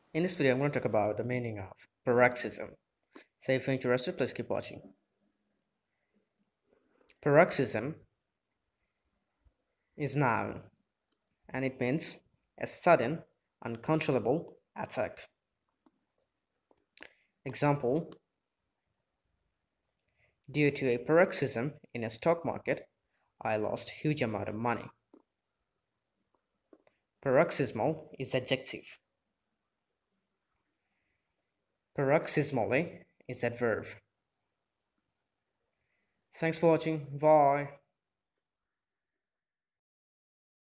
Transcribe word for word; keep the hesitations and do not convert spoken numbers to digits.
In this video, I'm going to talk about the meaning of paroxysm. So if you're interested, please keep watching. Paroxysm is noun and it means a sudden, uncontrollable attack. Example: due to a paroxysm in a stock market, I lost huge amount of money. Paroxysmal is adjective. Paroxysmally is adverb. Thanks for watching. Bye.